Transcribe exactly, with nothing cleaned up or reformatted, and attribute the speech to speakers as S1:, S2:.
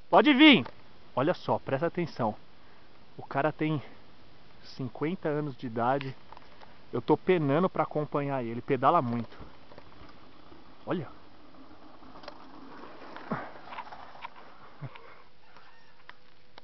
S1: Pode vir! Olha só, presta atenção. O cara tem cinquenta anos de idade. Eu tô penando pra acompanhar ele. Pedala muito. Olha.